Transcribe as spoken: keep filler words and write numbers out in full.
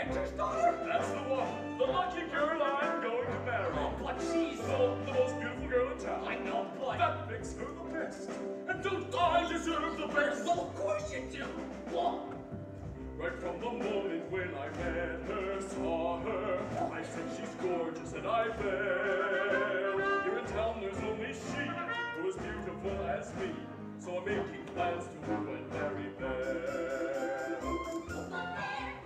Inventor's daughter? That's the one. The lucky girl I'm going to marry. Oh, but she's Well, the most beautiful girl in town. I know, but That makes her the best. And don't I deserve the best? well, of course you do. Well, Right from the moment when I met her, saw her, I said she's gorgeous and I fell. Here in town there's only she who is beautiful as me. So I'm making plans to go and marry Belle. But there